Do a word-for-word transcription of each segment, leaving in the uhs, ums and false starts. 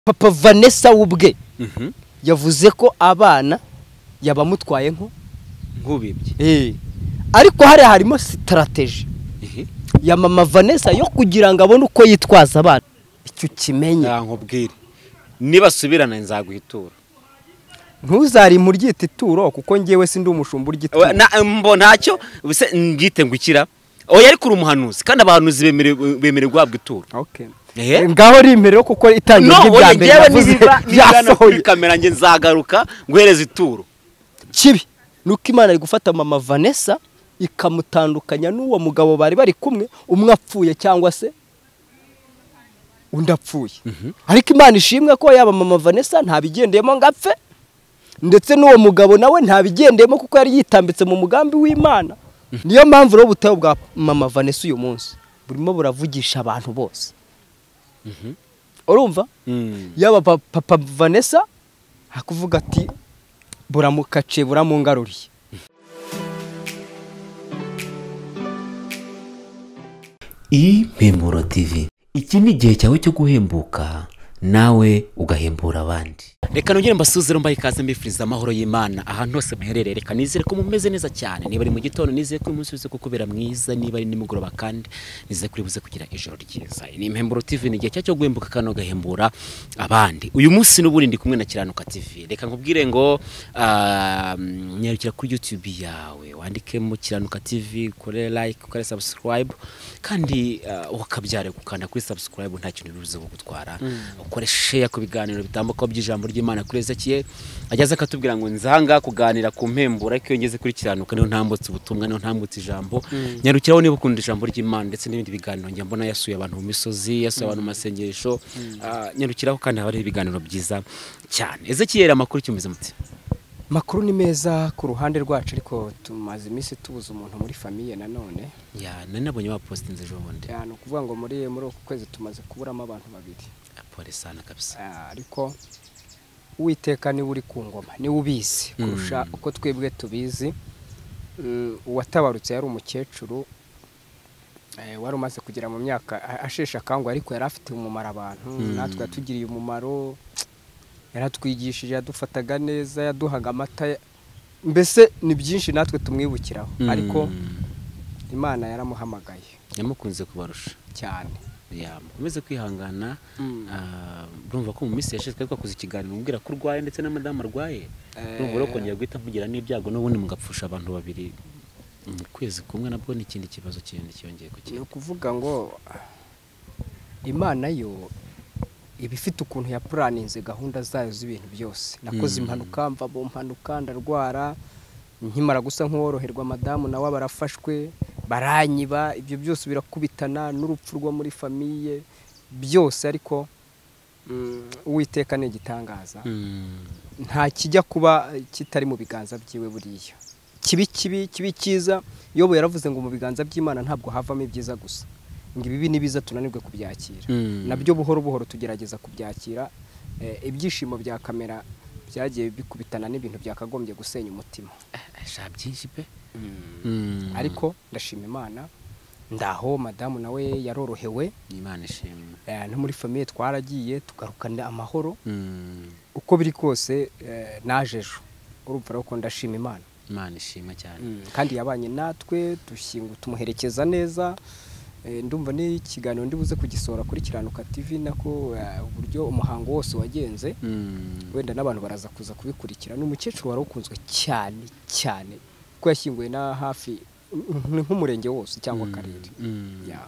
Papa Vanessa ubwe yavuze ko abana yabamutwaye nko nkubibye eh ariko hari harimo strategy ya mama Vanessa yo kugira ngo abone uko yitwaza abana icyo kimenye nkubwire niba subirana nzaguhitura ntuzari mu ryita ituro kuko ngewe sindi umushumba urgituro mbo ntacyo bise ngite ngukira oya ari kuri umuhanuzi kandi abahanuzi bemere bemere guhabwa ituro. Okay. Eh ngaho ri imbere kuko itangiye bya mbere yavuze byasohoye kamera nge nzagaruka ngwereza ituro kibi nuko Imana ari gufata mama Vanessa ikamutandukanya n'uwo mugabo bari bari kumwe umwe apfuye cyangwa se undapfuye. Ariko Imana ishimwe ko yaba mama Vanessa ntabigendeyemo ngapfe ndetse n'uwo mugabo nawe ntabigendeyemo kuko yari yitambitse mu mugambi w'Imana. Niyo mpamvu ro butayo bwa mama Vanessa uyu munsi burimo buravugisha abantu bose. Mhm. Urumva? Mm. Yaba papa Vanessa hakuvuga ati buramukace buramungaruriye. Impemuro T V. Iki ni igihe cyawe cyo guhembuka nawe ugahembura abandi. Reka nongere mbasuzero mbaye ikaze mbifuriza amahoro y'Imana ahantu hose muherereye. Reka nizere ko mumeze neza cyane. Niba ari mu gitondo nizere ko umunsi wese kukubera mwiza, niba ari nimugoroba kandi nizere ko uribuze kugira ijoro ryiza. Ni Impemuro T V, ni igihe cyo guhembuka kano gahembura abandi. Uyu munsi n'uburi ndi kumwe na Kiranuka T V. Reka nkubwire ngo uh, nyarukira kuri YouTube yawe wandikemo Kiranuka T V, kore like, kore subscribe kandi uh, wakabyare gukanda kuri subscribe nta kintu biruze kugutwara. Mm. Ukore share ku biganiro bitambuka by'ijambo ry'Imana kuri Ezechiel ajyaza akatubwira ngo nzanga kuganira ku mpembura ariko yongeze kuri Kiranuka niho ntambutse ubutumwa niho ntambutse ijambo. Mm. Nyarukiraho niba ukunda ijambo ry'Imana ndetse n'ibindi biganiro njye mbona yasuye abantu mu misozi yasuye abantu mu masengesho. Mm. Uh, nyarukiraho kandi hari ibiganiro byiza cyane. Ezechiel amakuru cyumeze muti makuru ni meza ku ruhande rwacu ariko tumaze iminsi tubuza umuntu muri famille nanone ya nari nabonye ba postinze ejo bundi ya no kuvuga ngo muri muri uku kwezi tumaze kuburamo abantu babiri. Pole sana kabisa. Ariko Uwiteka ni uri ku ngoma ni ubizi kurusha mm. uko twebwe tubizi. Mm, uwatabarutse yari umukecuru eh wari umaze kugira mu myaka ashesha kangwa ariko yari afite umumaro abantu. Mm. Natwe yatugiriye umumaro yaratwigishije yadufataga neza yaduhaga amata mbese ni byinshi natwe tumwibukiraho. Mm. Ariko Imana yaramuhamagaye yamukunze kubarusha cyane. Ya mukomeze kwihangana. Mm. Uh, urumva ko mu minsi yashizwe twakoze ikiganiro mbwira ko urwaye ndetse na madame arwaye. Urumva ro kongera guhita mvugira n'ibyago n'ubundi mugapfusha abantu babiri mu kwezi kumwe nabwo ni ikindi kibazo cyende cyongeye kuki. Yo kuvuga ngo Imana yo ibifite ukuntu ya planinze gahunda zayo z'ibintu byose. Nakoze impanuka mva bo mpanuka ndarwara nkimara gusa nk'woroherwa madamu nawe barafashwe baranyiba ibyo byose birakubitana n'urupfu rwo muri famille byose ariko mm, Uwiteka ne gitangaza. Mm. Nta kijya kuba kitari mu biganza byiwe buriya kibi kibi kibi kiza yobo yaravuze ngo mu biganza by'Imana ntabwo havamo ibyiza gusa ngo ibibi nibiza tunanirwe kubyakira. Mm. Nabyo buhoro buhoro tugerageza kubyakira. E, ibyishimo bya kamera byagiye bikubitana n'ibintu byakagombye gusenya umutima sha byinshi pe. Mm. Mm. Ariko ndashima Imana ndaho madamu nawe yarorohewe Imana ishimwe. Eh no muri famille twaragiye tugarukana amahoro. Mm. Uko biri kose eh, najejo urumva roko ndashima Imana. Imana ishima cyane. Mm. Kandi yabanye natwe dushingu tumuherekeza neza. E, ndumva ni ikiganiro ndibuze kugisora kuri Kiranuka T V nako uburyo uh, umuhango wose wagenze. Mm. Wenda n'abantu baraza kuza kubikurikira. N'umukecuru warukunzwe cyane cyane ko yashyinguye na hafi nk'umurenge wose cyangwa karere. Mm. Ya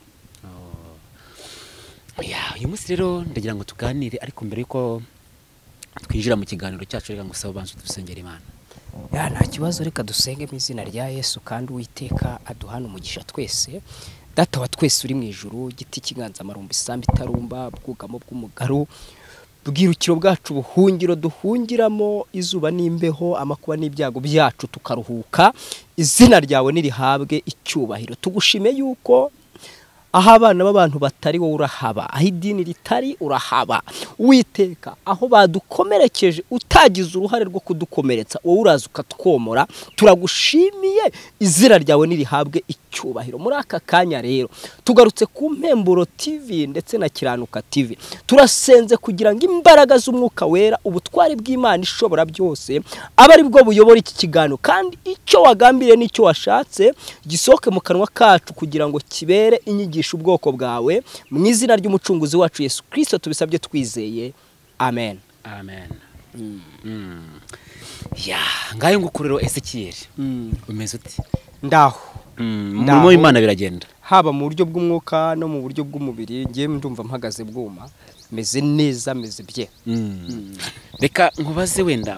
oh. Ya uyu munsi rero ndagira ngo tuganire ariko mbere yuko twinjira mu kiganiro cyacu reka ngo saba bantu dusengera Imana. Ya nta kibazo reka dusenge mu izina rya Yesu kandi Uwiteka aduhana umugisha twese. Data wa twese uri mu ijuru giti kiganza marumba isambi tarumba bwugamo bw'umugaro bwirukiro bwacu buhungiro duhungiramo izuba n'imbeho amakuba n'ibyago byacu tukaruhuka. Izina ryawe nirihabwe icyubahiro. Tugushime yuko aho abana b'abantu batari wowe urahaba, aho idini ritari urahaba. Uwiteka aho badukomerekeje utagize uruhare rwo kudukomeretsa wowe uraza ukatwomora. Turagushimiye izina ryawe nirihabwe icyubahiro. Muri aka kanya rero tugarutse ku Mpemburo T V ndetse na Kiranuka T V, turasenze kugira ngo imbaraga z'umwuka wera, ubutwari bw'Imana ishobora byose aba ari bwo buyobora iki kiganiro, kandi icyo wagambiriye n'icyo washatse gisohoke mu kanwa kacu kugira ngo kibere inyigisho ubwoko bwawe, mu izina ry'umucunguzi wacu Yesu Kristo tubisabye twizeye, amen. Amen. Mm. Mm. Ya, ngayo ngukuriro Ezechiel. Mm. Umeze uti? Ndaho. Mm. Umurimo w'Imana biragenda. Haba mu buryo bw'umwuka no mu buryo bw'umubiri, ngiye ndumva mpagaze bwuma, meze neza, meze bye. Mm. Mm. Reka nkubaze wenda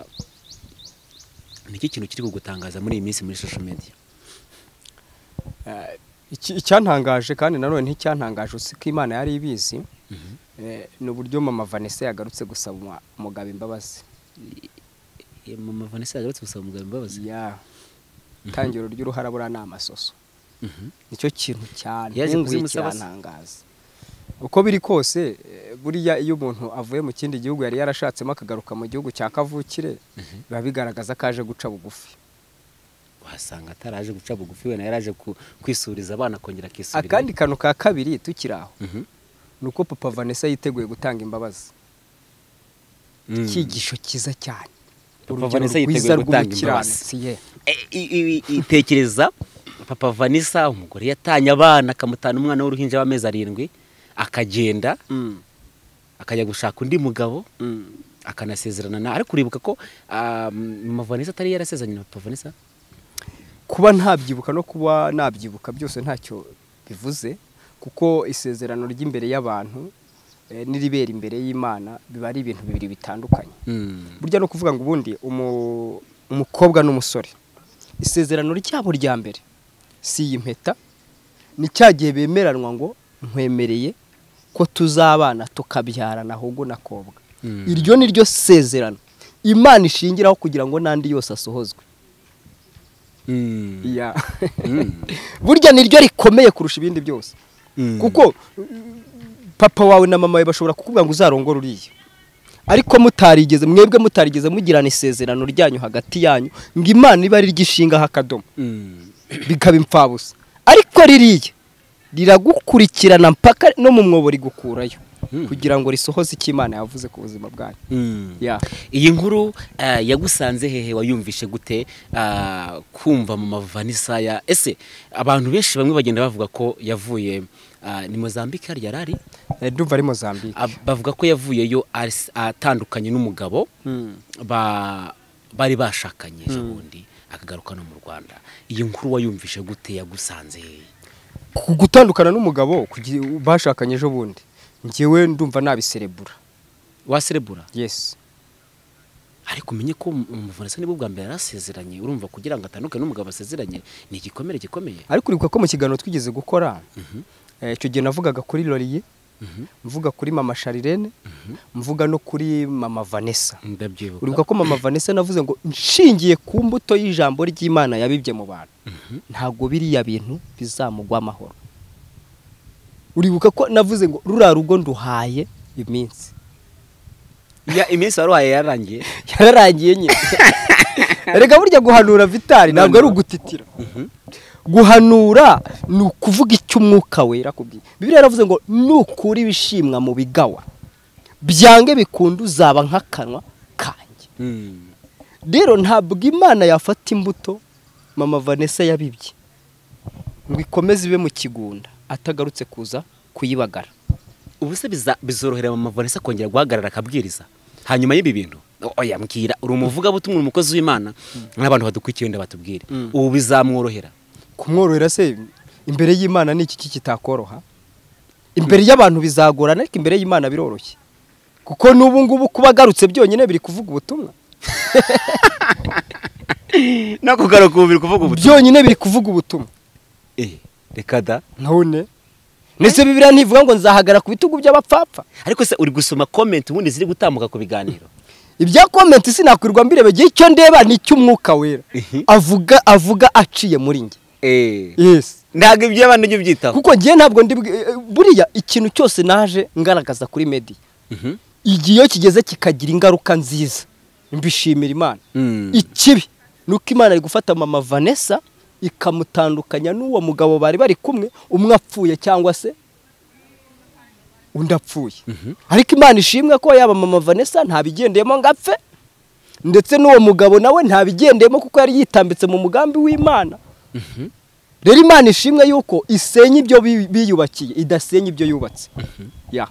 niki kintu kiri kugutangaza muri iyi minsi muri social media? Uh, icyantangaje kandi nanone nticyantangaje usiko Imana yari ibizi. Mm-hmm. Eh, n'uburyo mama Vanessa yagarutse gusaba umugabo imbabazi. Mama Vanessa yagarutse gusaba umugabo imbabazi? Ya. Tangiro ry'uruhara bura n'amasoso. Mhm. Nicyo kintu cyane yaje kuzimusaba cyantangaza. Uko biri kose buriya iyo umuntu avuye mu kindi gihugu yari yarashatsemo akagaruka mu gihugu cya kavukire, biba bigaragaza kaje guca bugufi. Wasanga ataraje guca bugufi, we na yaraje kwisuriza abana kongera kisubira. Akandi kanu ka kabiri tukiraho. Mhm. Nuko papa Vanessa yiteguye gutanga imbabazi. Ikigisho kiza cyane. Papa Vanessa yiteguye gutanga imbabazi. Itekereza papa Vanessa umugore yatanye abana akamutana umwana w'uruhinja w'amezi arindwi, akagenda akajya gushaka undi mugabo, akanasezerana na, ariko uribuka ko mama Vanessa atari yarasezeranye na papa Vanessa? Kuba ntabyibuka no kuba nabyibuka byose ntacyo bivuze, kuko isezerano ry'imbere y'abantu n'iribera imbere y'Imana biba ari ibintu bibiri bitandukanye. Burya no kuvuga ngo ubundi umukobwa n'umusore, isezerano ryabo rya mbere si impeta, ni cyagiye bemeranwa ngo nkwemereye ko tuzabana tukabyarana ahubwo nakobwa. Iryo ni ryo sezerano Imana ishingiraho kugira ngo nandi yose asohozwe. Ya. Burya ni ryo rikomeye kurusha ibindi byose. Kuko papa wawe na mama wawe bashobora kukubwira ngo uzarongora uriye, ariko mutarigeze mwebwe mutarigeze mugirana isezerano ryanyu hagati yanyu ngo Imana iba ari ryishinga hakadomo, bikaba impfabusa. Ariko ririye riragukurikirana mpaka no mu mwobo rigukurayo kugira ngo risohoze icyo Imana yavuze ku buzima bwanyu. Ya. Iyi nkuru yagusanze hehe, wayumvishe gute kumva mama Vanessa ya ese abantu benshi bamwe bagenda bavuga ko yavuye ni Mozambique hari yarari? Ndumva ari Mozambique. Bavuga ko yavuyeyo atandukanye n'umugabo bari bashakanye ejobundi akagaruka no mu Rwanda. Iyi nkuru wayumvishe gute, yagusanze hehe? Gutandukana n'umugabo bashakanye ejobundi, njyewe ndumva nabiserebura. Waserebura? Yes. Ariko umenye ko Vanessa nibo bwa mbere yarasezeranye, urumva kugira ngo atandukane n'umugabo asezeranye ni igikomere gikomeye. Ariko uribuka ko mu kiganiro twigeze gukora, icyo gihe navugaga kuri Loriye, mvuga kuri mama Sharirene, mvuga no kuri mama Vanessa. Ndabyibuka. Uribuka ko mama Vanessa navuze ngo nshingiye ku mbuto y'ijambo ry'Imana yabibye mu bantu, ntago biriya bintu bizamugwa amahoro. Uribuka ko navuze ngo rura rugo nduhaye iminsi. Ya iminsi waruhaye yararangiye? Yararangiye nyine. Erega burya guhanura Vitali ntabwo ari ugutitira. Guhanura ni ukuvuga icyo umwuka wera kubwiye. Bibiliya yaravuze ngo nukuri ibishimwa mu bigawa, byange bikunda uzaba nk'akanwa kanjye. Rero ntabwo Imana yafata imbuto mama Vanessa yabibye ngo ikomeze ibe mu kigunda atagarutse kuza kuyibagara. Ubu se bizorohera mama Vanessa kongera guhagarara akabwiriza hanyuma y'ibi bintu? Oya mbwira, uri umuvuga butumwa umukozi w'Imana, n'abantu badukwikiye nda batubwire. Ubu bizamworohera? Kumworohera se imbere y'Imana ni iki kitakoroha? Imbere y'abantu bizagorana, ariko imbere y'Imana biroroshye. Kuko n'ubu ngubu kubagarutse byonyine biri kuvuga ubutumwa. No kugaruka ubu biri kuvuga ubutumwa. Byonyine biri kuvuga ubutumwa. Eh, reka da. None nese Bibiliya ntivuga ngo nzahagara ku bitugu by'abapfapfa? Ariko se uri gusoma comment ubundi ziri gutambuka ku biganiro? Ibya comment sinakwirwa mbirebe gihe icyo ndeba ni cy'umwuka wera. Avuga avuga aciye muri nge. Eh. Yes. Ndaga ibyo abantu njye byitaho. Kuko ngiye ntabwo ndi buriya ikintu cyose naje ngaragaza kuri media. Mhm. Igiyo kigeze kikagira ingaruka nziza, mbishimira Imana. Ikibi nuko Imana ari gufata mama Vanessa ikamutandukanya n'uwo mugabo bari bari kumwe, umwe apfuye cyangwa se undi apfuye. Ariko Imana ishimwe ko yaba mama Vanessa ntabigendeyemo ngo apfe, ndetse n'uwo mugabo nawe ntabigendeyemo kuko yari yitambitse mu mugambi w'Imana. Rero Imana ishimwe yuko isenya ibyo biyubakiye, idasenya ibyo yubatse. Ya.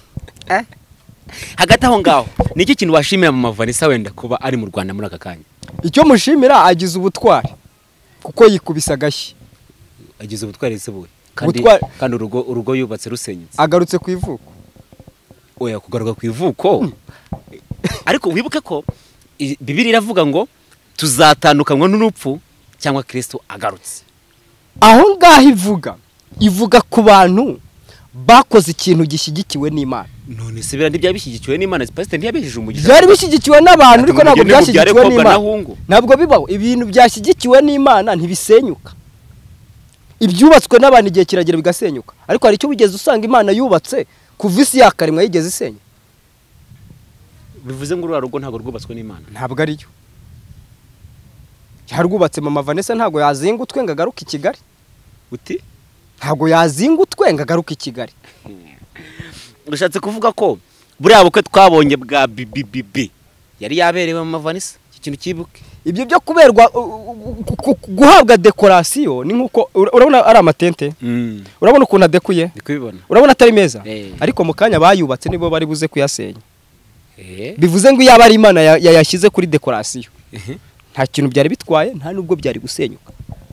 Hagati aho ngaho ni iki kintu washimira mama Vanessa wenda kuba ari mu Rwanda muri aka kanya? Icyo mushimira, agize ubutwari kuko yikubisa agashyi. Agize ubutwari se buwe kandi kandi urugo urugo yubatse rusenyutse. Agarutse ku ivuko. Oya, kugaruka ku ivuko. Ariko wibuke ko Bibiliya iravuga ngo tuzatandukanywa n'urupfu cyangwa Kristo agarutse. Aho ngaho ivuga ivuga ku bantu bakoze ikintu gishyigikiwe n'Imana. None se bira ndibya bishyigikiwe n'Imana, pastor ntiyabeshije umugisha. Byari bishyigikiwe n'abantu ariko ntabwo byashyigikiwe n'Imana. Ntabwo bibaho ibintu byashyigikiwe n'Imana ntibisenyuka. Ibyubatswe n'abantu igihe kiragera bigasenyuka. Ariko hari icyo wigeze usanga Imana yubatse kuva isi yakarimwa yigeze isenya. Bivuze ngo uru rugo ntabwo rwubatswe n'Imana. Ntabwo ari yo. Yarwubatse mama Vanessa ntabwo yazingutwe ngo agaruke i Kigali. Uti? Ntabwo yazingutwe ngo agaruke i Kigali. Urashatse kuvuga ko buriya bukwe twabonye bwa B B B B yari yaberewe mama Vanessa? Iki kintu kibuke. Ibyo byo kuberwa guhabwa decoration ni nkuko urabona ari amatente. Urabona ukuntu adekuye? Ndikubibona. Urabona atari meza? Ariko mu kanya bayubatse nibo bari buze kuyasenya. Bivuze ngo yaba ari Imana yayashyize kuri decoration. Nta kintu byari bitwaye, nta nubwo byari gusenyuka.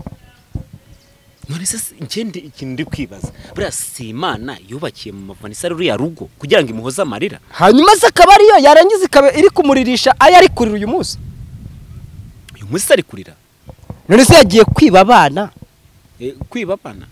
None se ikindi ikintu ndi kwibaza, buriya si Imana yubakiye mu Vanessa ruriya rugo kugira ngo imuhoze amarira? Hanyuma se akaba ariyo yarangiza ikaba iri kumuririsha aya ari kurira uyu munsi. Uyu munsi ari kurira? None se yagiye kwiba abana? Eh, kwiba abana?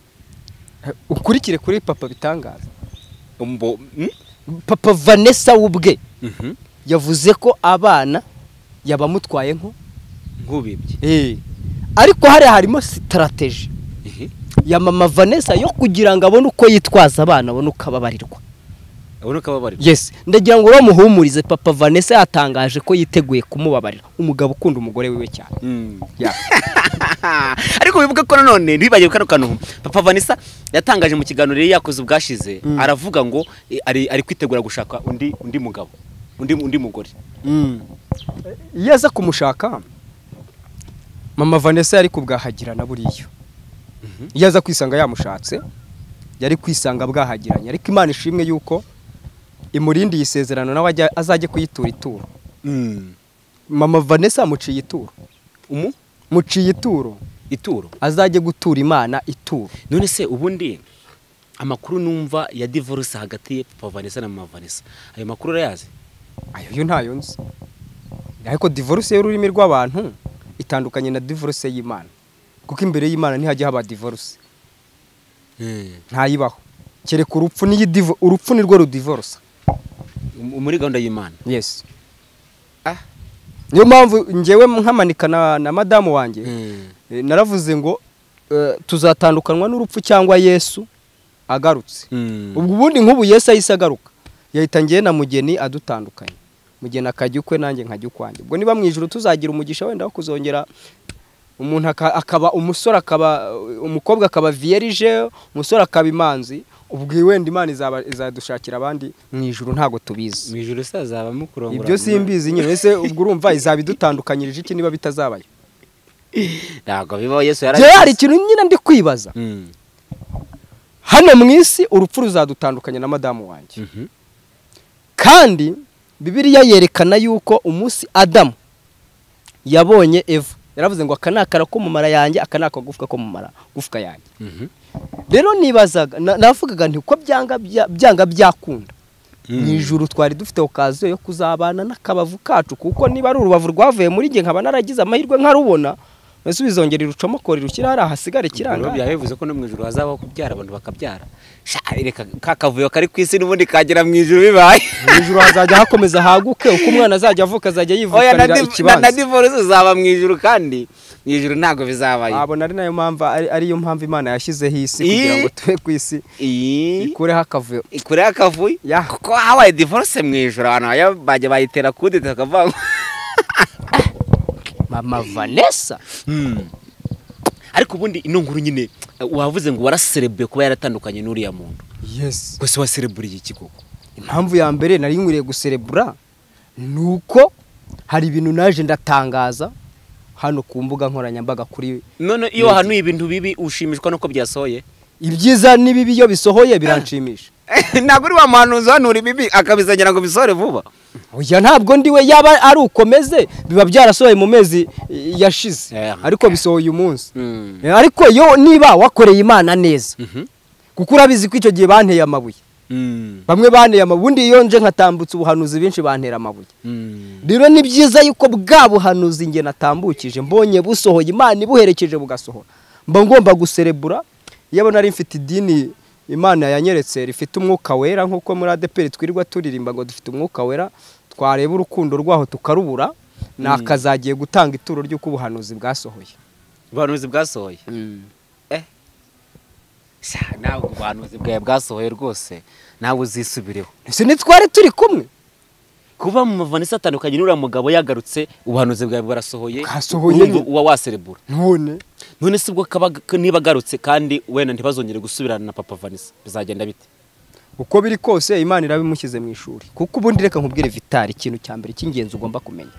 Ukurikire kuri papa bitangaza. Umbo Papa Vanessa ubwe yavuze ko abana yabamutwaye nko nkubibye. Eh. Ariko hari harimo strategy ya mama Vanessa yo kugira ngo abone uko yitwaza abana, abone ukababarirwa. Abone ukababarirwa. Yes, ndagira ngo bamuhumurize. Papa Vanessa yatangaje ko yiteguye kumubabarira. Umugabo ukunda umugore wiwe cyane. Mm. Yeah. Ariko wibuka ko none ntibagiye kano kantu Papa Vanessa yatangaje mu kiganiro yakoze ubwashize, mm. aravuga ngo ari ari kwitegura gushaka undi undi mugabo, undi undi mugore. Mm. Yaza kumushaka mama Vanessa yari kubwahagirana buriyo. Mhm. Yaza kwisanga yamushatse yari kwisanga bwahagiranye, ariko Imana ishimwe yuko imurindi yisezerano nawe azajye kuyitura ituro. Mm. Mama Vanessa muciye ituro. Umu muciye ituro. Ituro azajye gutura Imana ituro. None se ubundi amakuru numva ya divorce hagati ya Papa Vanessa na mama Vanessa, ayo makuru rayazi? Ayo yo ntayo nzi. Ariko divorce y'ururimi rw'abantu itandukanye na divorce y'Imana, kuko imbere y'Imana ntihajye haba divorce. Mm. Ntayibaho. Kereka urupfu ni divo urupfu ni rwo rudivorce muri gahunda y'Imana. Yes. Ah. Niyo mpamvu ngewe nkamanika na, na madamu wanjye. Mm. E, naravuze ngo uh, tuzatandukanwa n'urupfu cyangwa Yesu agarutse. Mm. Ubwo ubundi nk'ubu Yesu ahise agaruka yahita ngiye na mugeni adutandukanye. Mugeni akajya ukwe nanjye nkajya ukwanjye. Ubwo niba mu ijuru tuzagira umugisha wenda wo kuzongera umuntu akaba umusore akaba umukobwa akaba vierge, umusore akaba imanzi, ubwo wenda Imana izaba izadushakira abandi mu ijuru ntago tubizi. Mu ijuru sazaba mukurongora. Ibyo simbizi nyine ese ubwo urumva izabidutandukanyirije iki niba bitazabaye? Ntago bibaho. Yesu yaraje. Je hari ikintu nyine ndi kwibaza. Mm. Hano mu isi urupfu ruzadutandukanya na madamu wanjye. Mhm. Mm kandi Bibiliya yerekana yuko umunsi Adamu yabonye Eva yaravuze ngo akanakara ko mu mara yanjye akanaka gufwa ko mu mara gufwa yanjye. Mhm. Rero nibazaga navugaga nti ko byanga byanga byakunda mu ijuru twari dufite okaziyo yo kuzabana n'akabavu kacu, kuko niba ari urubavu rwavuye muri nge nkaba naragize amahirwe nkarubona Yesu bizongera irucomokora irukira hari ahasigare kiranga. Bya bivuze ko no mu ijuru hazabaho kubyara abantu bakabyara. Sha reka kakavuyo kari kwisi n'ubundi kagera mu ijuru bibaye. Mu ijuru hazajya hakomeza haguke uko umwana azajya avuka azajya yivukanira ikibanza. Na divorce uzaba mu ijuru kandi mu ijuru ntago bizabaye. Abona ari nayo mpamvu ari yo mpamvu Imana yashyizeho isi kugira ngo tube kwisi ikureho akavuyo. Ikureho akavuyo. Kuko habaye divorce mu ijuru abantu bajya bayitera kudeta akavanga. Mama Vanessa. Mm. ariko ubundi ino nkuru nyine wavuze ngo waraserebuye kuba yaratandukanye n'uriya muntu. Yes. Gusa wasereburiye iki koko? Impamvu ya mbere nari nkwiriye guserebura nuko hari ibintu naje ndatangaza hano ku mbuga nkoranyambaga kuri none iyo wahanuye ibintu bibi ushimishwa nuko byasohoye. Ibyiza nibibi iyo bisohoye biranshimisha. Ntabwo uri wa muhanuzi hanura ibibi akabizanira ngo bisohore vuba. Oya ntabwo ndiwe yaba ari ukomeze biba byarasohoye mu mezi yashize ariko bisohoye umunsi. Ariko yo niba wakoreye Imana neza kuko urabizi ko icyo gihe banteye amabuye. Bamwe banteye amabuye undi iyo nje nkatambutsa ubuhanuzi benshi bantera amabuye. Rero ni byiza yuko bwa buhanuzi nge natambukije mbonye busohoye Imana ibuherekeje bugasohora mba ngomba guserebura. Yabo nari mfite idini Imana yanyeretse rifite umwuka wera nkuko muri A D P R twirirwa turirimba ngo dufite umwuka wera twareba urukundo rwaho tukarubura nakazagiye gutanga ituro ry'uko ubuhanuzi bwasohoye. Ubuhanuzi bwasohoye eh sha nawe ubuhanuzi bwawe bwasohoye rwose nawe uzisubireho. Ese nitware turi kumwe kuba mu Vanessa atandukanye n'uriya mugabo yagarutse ubuhanuzi bwawe bwarasohoye bwasohoye uwa waserebura none none sibwo kaba niba garutse kandi wena ntibazongere gusubirana na papa Vanessa bizagenda bite? Uko biri kose Imana irabimushyize mu ishuri kuko ubundi reka nkubwire Vitali ikintu cya mbere cy'ingenzi ugomba kumenya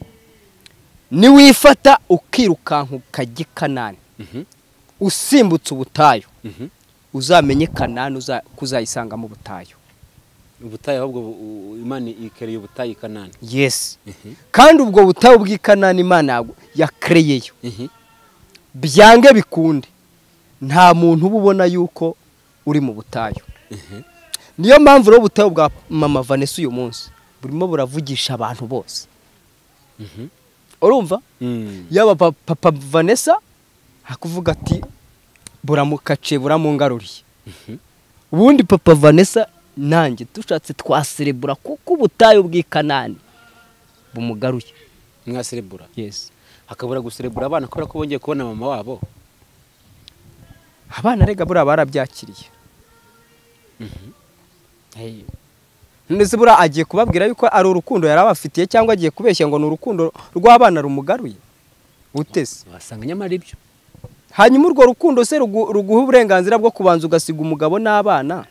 ni wifata ukirukanka ukajya Kanani usimbutse ubutayu uzamenye Kanani kuzayisanga mu butayu. Ubutayu ahubwo Imana ikereye ubutayu Kanani. Yes. Kandi ubwo butayu bw'Ikanani Imana yakereyeyo byange bikunde nta muntu ububona yuko uri mu butayu. Niyo mpamvu ro butayu bwa mama Vanessa uyu munsi burimo buravugisha abantu bose. Urumva yaba papa Vanessa hakuvuga ati buramukace buramungaruriye. Ubundi papa Vanessa nanjye tushatse twaserebura kuko ubutayu bw'Ikanani bumugaruye. Mwaserebura? Yes. Hakabura guserebura abana kubera ko bongeye kubona mama wabo. Abana rega bura barabyakiriye. Hey. Nese bura agiye kubabwira yuko ari urukundo yarabafitiye cyangwa agiye kubeshya ngo ni urukundo rw'abana rumugaruye. Utese wasanga nyamara ibyo. Hanyuma urwo rukundo se ruguha uburenganzira bwo kubanza ugasiga umugabo n'abana.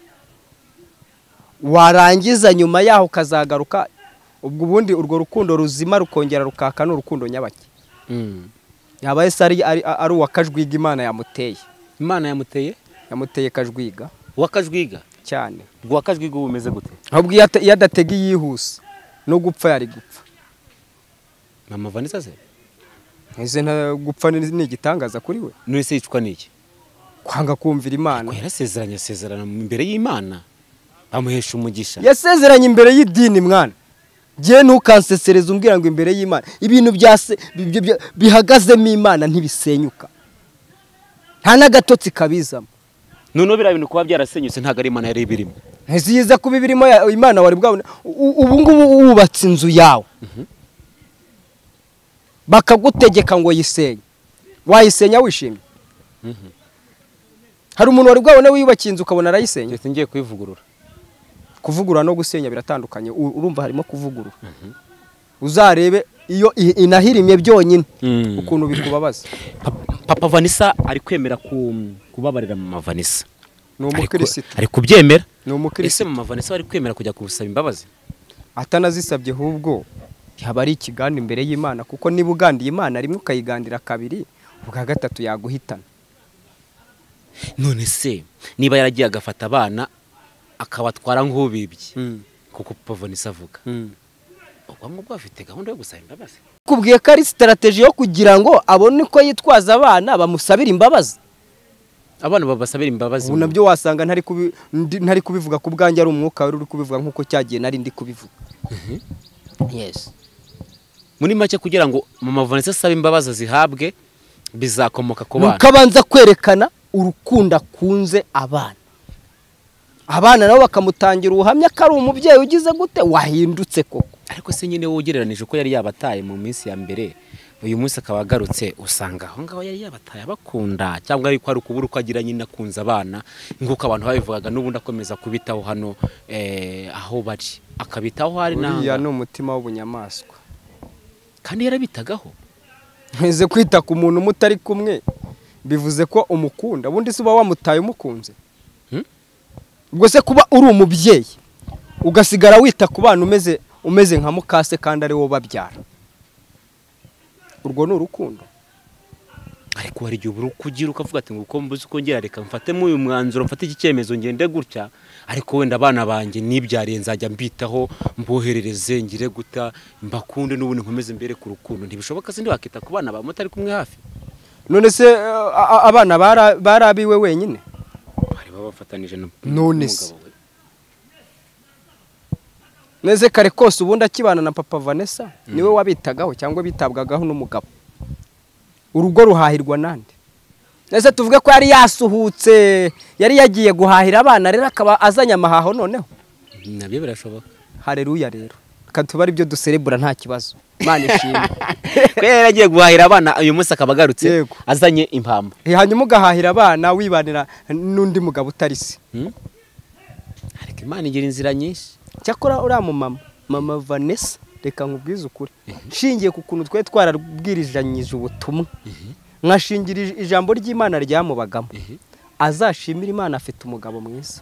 Warangiza nyuma yaho kazagaruka ubwo ubundi urwo rukundo ruzima rukongera rukaka n'urukundo nyabaki. Mm. Yabaye sari ari ari uwakajwiga Imana yamuteye. Imana yamuteye? Yamuteye kajwiga. Wakajwiga cyane. Ubwo wakajwiga ubumeze gute? Ahubwo yadatega yihuse no gupfa yari gupfa. Mama Vanessa se? Ese nta gupfa ni igitangaza kuri we. Nese yicwa niki? Kwanga kumvira Imana. Ko yarasezeranye sezerana imbere y'Imana. Amuhesha umugisha. Yasezeranye imbere y'idini mwana. Je ntukansesereza umbwira ngo imbere y'Imana ibintu byase bihagazemo Imana ntibisenyuka. Nta nagatotsi kabizamo. None bira bintu kuba byarasenyutse ntago ari Imana yari birimo. Ntiziza kuba birimo Imana wari bwabone ubu ngubu wubatse inzu yawe. Bakagutegeka ngo yisenye. Wayisenya wishimye. Hari umuntu wari bwabone wiyubakiye inzu ukabona arayisenya. Cyo ngiye kwivugurura. Kuvugura no gusenya biratandukanye urumva harimo kuvugurura. Uzarebe iyo inahirimye byonyine ukuntu bikubabaza. Papa Vanessa ari kwemera kubabarira mama Vanessa. No umukristo. Ari kubyemera? No umukristo. Ese mama Vanessa ari kwemera kujya kubusaba imbabazi? Atanazisabye hubwo yaba ari ikiganda imbere y'Imana kuko niba ugandiye Imana rimwe ukayigandira kabiri ubwa gatatu yaguhitana. None se niba yaragiye agafata abana akabatwara nk'ubibye kuko Papa Vanessa avuga ubwo ngubwo afite gahunda yo gusaba imbabazi. Kubwiye ko ari strategy yo kugira ngo abone ko yitwaza abana bamusabira imbabazi. Abana babasabira imbabazi. Ubu nabyo wasanga ntari kubi ntari kubivuga ku bwanjye ari umwuka uri kubivuga nkuko cyagiye nari ndi kubivuga. Yes. Muri make kugira ngo mama Vanessa asabe imbabazi zihabwe bizakomoka ku bana. Mukabanza kwerekana urukunda kunze abana. Abana nabo bakamutangira ubuhamya ko ari umubyeyi ugize gute wahindutse koko. Ariko se nyine wogereranije uko yari yabataye mu minsi ya mbere uyu munsi akaba agarutse usanga aho ngaho yari yabataye abakunda cyangwa ari ko ari kubura uko agira nyine akunza abana nguko abantu babivugaga n'ubundi akomeza kubitaho hano eh aho bari akabitaho hari nanga. Uriya ni umutima w'ubunyamaswa. Kandi yarabitagaho. Mweze kwita ku muntu mutari kumwe bivuze ko umukunda ubundi se uba wamutaye umukunze Hmm? ubwo se kuba uri umubyeyi ugasigara wita ku bana umeze umeze nka mukase kandi ari wo babyara urwo ni urukundo ariko hari igihe ubura kugira ukavuga ati ngo uko mbuze uko ngira reka mfatemo uyu mwanzuro mfate iki cyemezo ngende gutya ariko wenda abana banjye nibyariye nzajya mbitaho mboherereze ngire guta mbakunde n'ubundi nkomeze imbere ku rukundo ntibishoboka sindi wakita ku bana bawe mutari kumwe hafi none se uh, a- abana bara- barabiwe wenyine bari babafatanije no None se. n'umugabo we. neze kare kose ubundi akibana na papa Vanessa niwe wabitagaho cyangwa bitabwagaho n'umugabo urugo ruhahirwa nande neze tuvuge ko yari yasuhutse yari yagiye guhahira abana rero akaba azanye amahaho noneho nabyo birashoboka haleluya rero katuba ari byo duserebura nta kibazo Imana ishimwe ko yari yagiye guhahira abana uyu munsi akaba agarutse Yego. azanye impamba Eh, hanyuma ugahahira abana wibanira n'undi mugabo utari se Hmm? ariko Imana igira inzira nyinshi cyakora uriya mu mama mama Vanessa reka nkubwize ukuri nshingiye ku kuntu twe twarabwirijanyije ubutumwa nkashingira ij- ijambo ry'Imana ryamubagamo azashimira Imana afite umugabo mwiza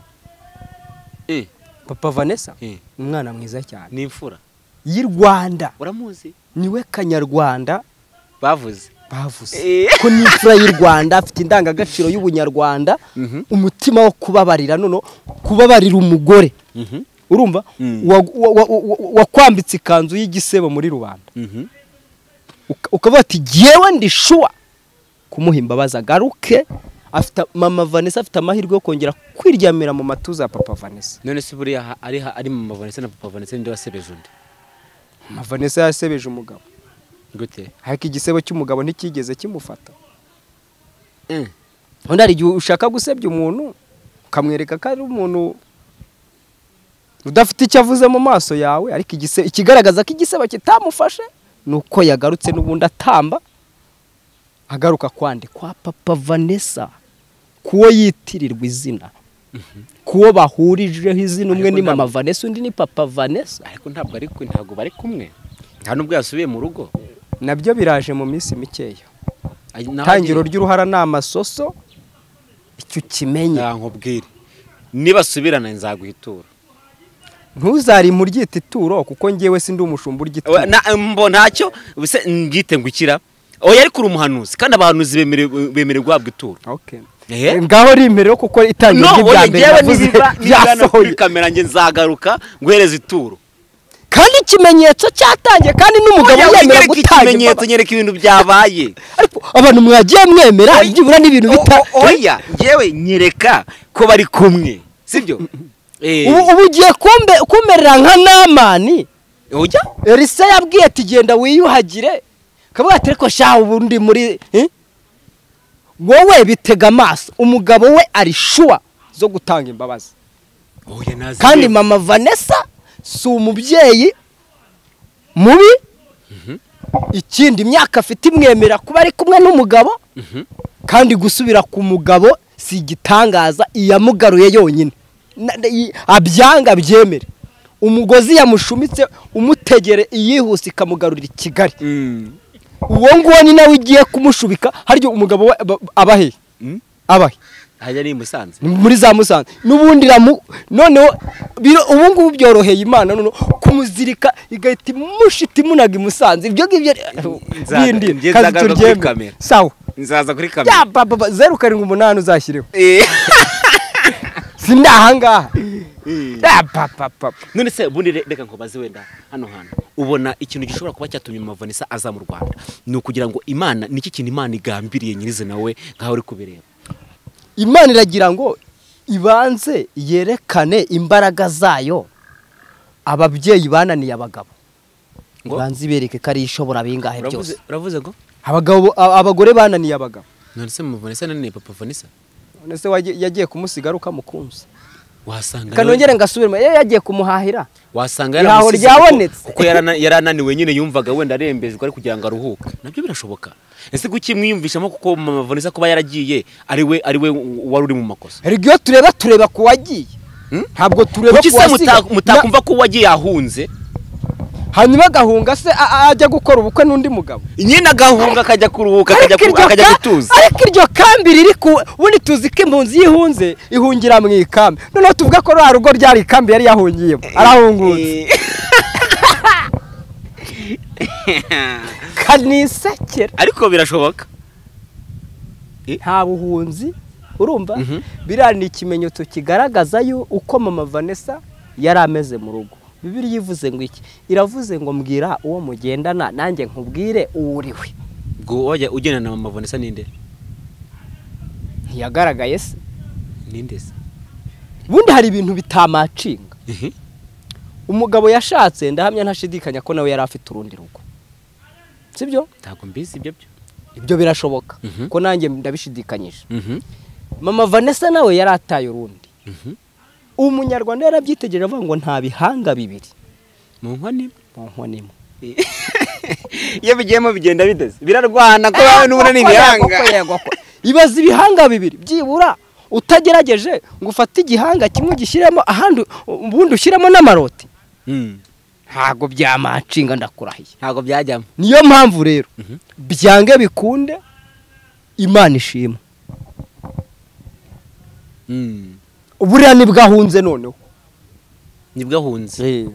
eh papa Vanessa eh umwana mwiza cyane ni imfura y'u Rwanda uramuzi niwe kanyarwanda bavuze bavuze Eh. ko ni imfura y'u Rwanda afite indangagaciro y'ubunyarwanda Mhm. umutima wo kubabarira none kubabarira umugore Mhm. urumva Mm. wa- wa- wa- wa- wakwambitse ikanzu y'igisebo muri rubanda Mhm. Uka- ukavuga ati jyewe ndi shuwa kumuha imbabazi agaruke afite mama Vanessa afite amahirwe yo kongera kwiryamira mu matuza ya papa Vanessa none se buriya ha- ari ha- ari mama Vanessa na papa Vanessa ninde wasebeje undi mama Vanessa yasebeje umugabo gute ariko igisebo cy'umugabo ntikigeze kimufata Mm. undi hari igihe ushaka gusebya umuntu ukamwereka ko ari umuntu udafite icyo avuze mu maso yawe ariko igise ikigaragaza ko igisebo kitamufashe ni uko yagarutse n'ubundi atamba agaruka kwandi kwa papa Vanessa kuwo yitirirwa izina kuwo bahurijeho izina umwe Ariko ni mama ntabwo- Vanessa undi ni papa Vanessa ariko ntabwo ari kwe ntabwo bari kumwe nta nubwo yasubiye mu rugo nabyo biraje mu minsi mikeya Ay- naho itangiro agiye- ry'uruhara ni amasoso icyo ukimenye nkubwire niba subirana nzaguhitura ntuzari mu ryita ituro kuko ngewe sindi umushumba uryitura We- na- mbo ntacyo ubuse ngite ngukira oya ariko uri umuhanuzi kandi abahanuzi bemerewe bemerewe guhabwa ituro okay Eh? ngaho ri imbere yo kuko itangiro no ry'ibya oya mbere ngewe navuze niba nibana kuri byasohoye kamera nge nzagaruka nguhereza ituro kandi ikimenyetso cyatangiye kandi n'umugabo Oya, yemera nyereka gutanga ikimenyetso imbabazi. nyereka ibintu byabaye ariko abantu mwagiye mwemera byibura n'ibintu bita O- o- oya ngewe nyereka ko bari kumwe sibyo eh ubu ubu ugiye kumbe kumerera nka Namani oya Elisa yabwiye ati genda wiyuhagire kavuga ati ariko sha ubundi muri eh? wowe bitega amaso umugabo we ari shuwa zo gutanga imbabazi oya nazi kandi mama Vanessa si umubyeyi mubi ikindi imyaka afite imwemera kuba ari kumwe n'umugabo kandi gusubira ku mugabo si igitangaza iyamugaruye yonyine Na- na- i- abyanga byemere umugozi yamushumitse umutegere iyihuse ikamugarurira i Kigali Mm. uwo nguwo ni nawe ugiye kumushubika haryo umugabo we aba- abahe Mm. abahe Haje ari i Musanze Ni muri za Musanze n'ubundi ramu noneho biro- ubu ngubu byoroheye Imana noneho kumuzirika igahita imushita imunaga i Musanze ibyo ngibyo Nzaga- bindi njye kazi nzagaruka kuri turyeme kamera. sawa nzaza kuri ya kamera papa zeru karindwi umunani uzashyireho Eh. sindahangaha ya papa papa none se ubundi re- reka nkubaze wenda hano hantu ubona ikintu gishobora kuba cyatumye mama Vanessa aza mu Rwanda ni ukugira ngo Imana niki kintu Imana igambiriye nyirize nawe nkaho uri kubireba Imana iragira ngo ibanze yerekane imbaraga zayo ababyeyi bananiye abagabo Ngo? ibanze ibereke ko ari ishobora bingahe uravuze byose uravuze ngo abagabo a- abagore bananiye abagabo none se mama Vanessa nane papa Vanessa none se wagiye- yagiye kumusiga ari ukamukunze wasanga kanongere ngasubiremo ye yagiye kumuhahira wasanga Yaho yaramusize ryabonetse. kuko- kuko yarana- yarananiwe nyine yumvaga wenda arembejwe ari kugira ngo aruhuke nabyo birashoboka ese kuki mwiyumvishamo kuko mama Vanessa kuba yaragiye ari we ari we wari uri mu makosa erega iyo tureba tureba ku wagiye Hmm? ntabwo tureba kuki ku se wasiga muta- mutakumva ko wagiye ahunze hanyuma agahunga se ajya gukora ubukwe n'undi mugabo nyine agahunga akajya kuruhuka akajya gutuza. Ariko iryo kambi riri ku ubundi tuzi ko impunzi yihunze ihungira mu ikambi, noneho tuvuga ko rwa rugo ryari ikambi yari yahungiyemo arahungutse. Kanisekera ariko birashoboka nta buhunzi urumva. Biriya ni ikimenyetso kigaragaza yo uko mama Vanessa yari ameze mu rugo. Bibiliya ivuze ngo iki? Iravuze ngo mbwira uwo mugendana nanjye nkubwire uwuriwe. Ngo oya ugendana na mama Vanessa ninde? Yagaragaye se ninde se? Bundi hari ibintu bitamacinga. Umugabo yashatse ndahamya ntashidikanya ko nawe yari afite urundi rugo, sibyo? Ntago mbizi ibyo byo. Ibyo birashoboka ko nanjye ndabishidikanyije. Mama Vanessa nawe yari ataye urundi. Umunyarwanda yarabyitegereje avuga ngo nta bihanga bibiri mu nkoni mu nkoni. Iyo bigiyemo bigenda bideze birarwana ko bawe n'ubona n'ibihanga. Ibaza ibihanga bibiri byibura utagerageje ngo ufate igihanga kimwe gishyiremo ahandi ubundi ushyiremo n'amaroti. Ntago byamacinga ndakurahiye. Ntago byajyamo. Niyo mpamvu rero byange bikunde Imana ishima. Mm. Uburiya nibwahunze noneho. Nibwahunze.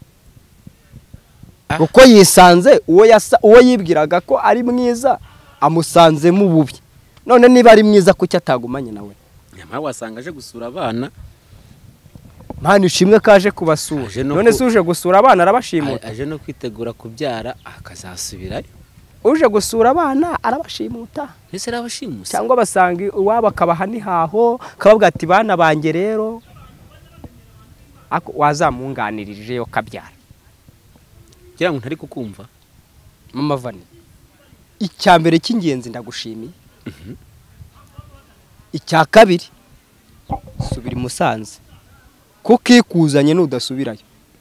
Uko yisanze uwo yasa uwo yibwiraga ko ari mwiza amusanze mu bubi. None niba ari mwiza kuki atagumanye nawe? Nyamara wasanga aje gusura abana. Mana ishimwe kaje kubasura. None se uje gusura abana arabashimuta. Aje no kwitegura kubyara akazasubirayo. Uje gusura abana arabashimuta. Ese arabashimusa. Cyangwa basanga iwabo akabaha nihaho kababwa ati bana banjye rero ako wazamunganirije yo kabyara. Gira ngo ntari kukumva. Mama Vani. Icyambere cy'ingenzi ndagushimiye. Mhm. Icya kabiri subira Musanze. Kuko ikuzanye nudasubirayo.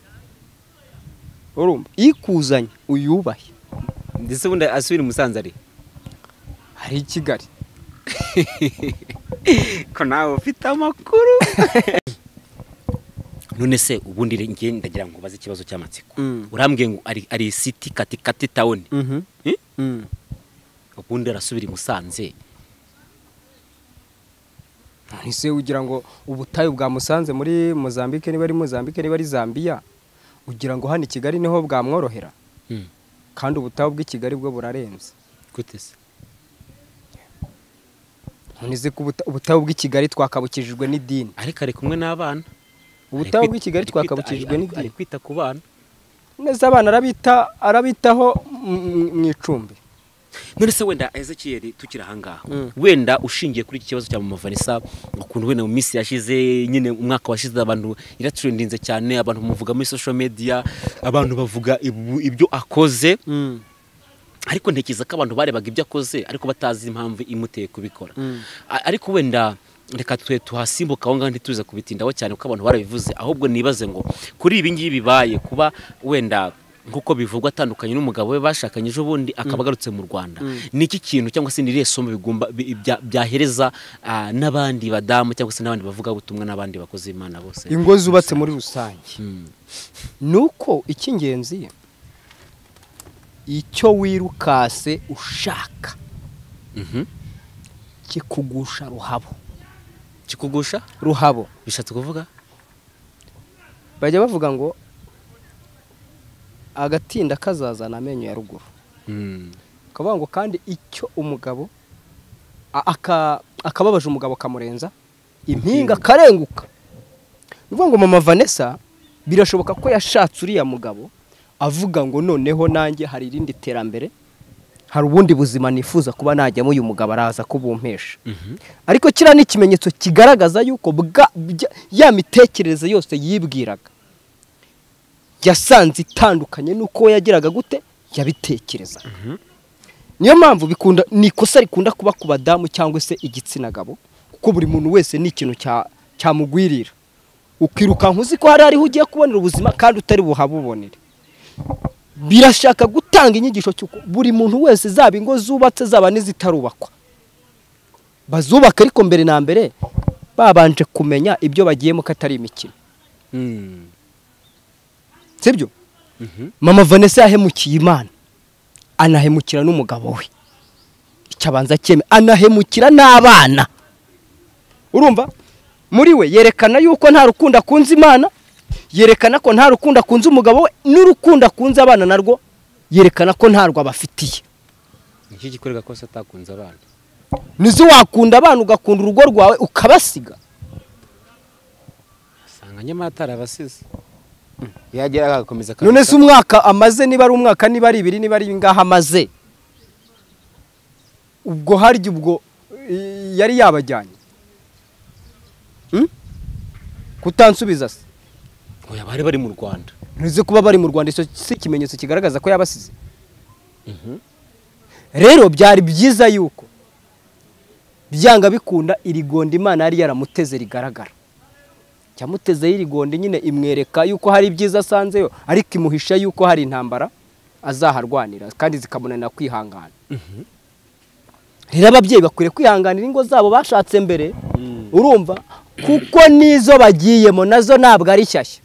Urumva ikuzanye uyubahe. Ndetse bundi asubira Musanze ari hari Kigali. Ko nawe ufite amakuru. None se ubundi ngiye ndagira ngo baze ikibazo cy'amatsiko. Urambwiye ngo ari ari city kati kati town. Mhm. Mhm. Ubundi arasubira Musanze. Nise ugira ngo ubutayu bwa Musanze muri Mozambique niba ari Mozambique niba ari Zambia ugira ngo hano Kigali niho bwamworohera. Mhm. Kandi ubutayu bw'i Kigali bwo burarenze. Gute se? Nise ko ubutayu bw'i Kigali twakabukijijwe n'idini. Ariko ari kumwe n'abana. Ubutayu bw'i Kigali twakabukijijwe n'idini. Ari kwita ku bana. Neza abana arabita arabitaho mu icumbi. None se wenda Ezechiel tukira hangaha. Wenda ushingiye kuri iki kibazo cya mama Vanessa ukuntu wenda mu minsi yashize nyine umwaka washize abantu iratrendinze cyane abantu muvuga muri social media abantu bavuga ibyo akoze. Ariko ntekiza ko abantu barebaga ibyo akoze ariko batazi impamvu imuteye kubikora. Ariko wenda reka twe tuhasimbuka aho ngandi tuza kubitindaho cyane kuko abantu barabivuze ahubwo nibaze ngo kuri ibi ngibi bibaye kuba wenda nkuko bivugwa atandukanye n'umugabo we bashakanye ejo bundi akabagarutse mu Rwanda. Niki kintu cyangwa se niriye somo bigomba byahereza n'abandi badamu cyangwa se n'abandi bavuga ubutumwa n'abandi bakoze Imana bose ingo zubatse muri rusange. Nuko icy'ingenzi icyo wirukase ushaka kikugusha ruhabo. Kikugusha ruhabo bishatse kuvuga bajya bavuga ngo agatinda kazazana amenyo ya ruguru. Mm. Kavuga ngo kandi icyo umugabo aka akababaje umugabo kamurenza impinga karenguka. Bivuga ngo mama Vanessa birashoboka ko yashatse uriya mugabo avuga ngo noneho nanjye hari irindi terambere hari ubundi buzima nifuza kuba najyamo uyu mugabo araza kubumpesha. Mm-hmm. Ariko kira ni ikimenyetso kigaragaza yuko ya mitekerereze yose yibwiraga yasanze itandukanye nuko yagiraga gute yabitekereza. Mm-hmm. Niyo mpamvu bikunda nikosa rikunda kuba ku badamu cyangwa se igitsina gabo kuko buri muntu wese ni ikintu cya cyamugwirira ukiruka nkuzi ko hari ari ugiye kubonera ubuzima kandi utari buhabubonere. Birashaka gutanga inyigisho cyuko buri muntu wese zaba ingo zubatse zaba n'izitarubakwa bazubaka ariko mbere na mbere babanje kumenya ibyo bagiyemo katari imikino. Mm. Sibyo mama Vanessa yahemukiye Imana anahemukira n'umugabo we icyabanza cyeme anahemukira n'abana urumva muri we yerekana yuko nta rukundo akunze Imana yerekana ko nta rukundo akunze umugabo we n'urukundo akunze abana narwo yerekana ko ntarwo abafitiye iki gikorega ko atakunze abana nizo wakunda abana ugakunda urugo rwawe ukabasiga asanga nyamatara abasize yagera agakomeza none se umwaka amaze niba ari umwaka niba ari ibiri niba ari ngaha amaze ubwo harya ubwo yari yabajyanye kutansubiza se oya bari bari mu Rwanda nize kuba bari mu Rwanda icyo si ikimenyetso kigaragaza ko yabasize rero byari byiza yuko byanga bikunda irigonda Imana yari yaramuteze rigaragara cyamuteze y'irigonda nyine imwereka yuko hari byiza asanzeyo ariko imuhisha yuko hari intambara azaharwanira kandi zikamunanira kwihangana rero ababyeyi bakwiriye kwihanganira ingo zabo bashatse mbere urumva kuko nizo bagiyemo nazo ntabwo ari shyashya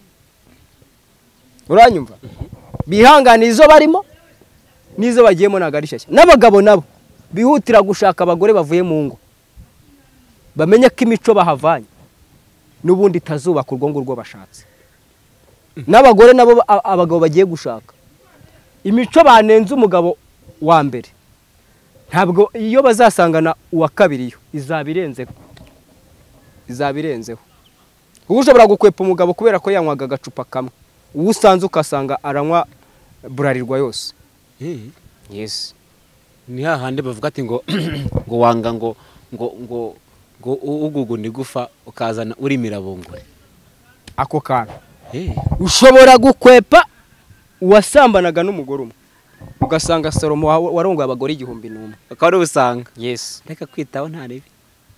uranyumva bihanganira izo barimo nizo bagiyemo ntabwo ari shyashya n'abagabo nabo bihutira gushaka abagore bavuye mu ngo bamenye ko imico bahavanye n'ubundi itazubaka urwo ngurwo bashatse n'abagore nabo abagabo bagiye gushaka imico banenze umugabo wa mbere ntabwo iyo bazasangana uwa kabiri yo izabirenzeho izabirenzeho ubu ushobora gukwepa umugabo kubera ko yanywaga agacupa kamwe uwo usanze ukasanga aranywa burarirwa yose yes ni hahandi bavuga ati ngo ngo wanga ngo ngo ngo ngo ugugu nigufa ukazana uri mirabongore ako kana ushobora gukwepa uwasambanaga n'umugore umwe ugasanga Salomo warongoye abagore igihumbi n'umwe akaba ari usanga yes reka kwitaho nta ribi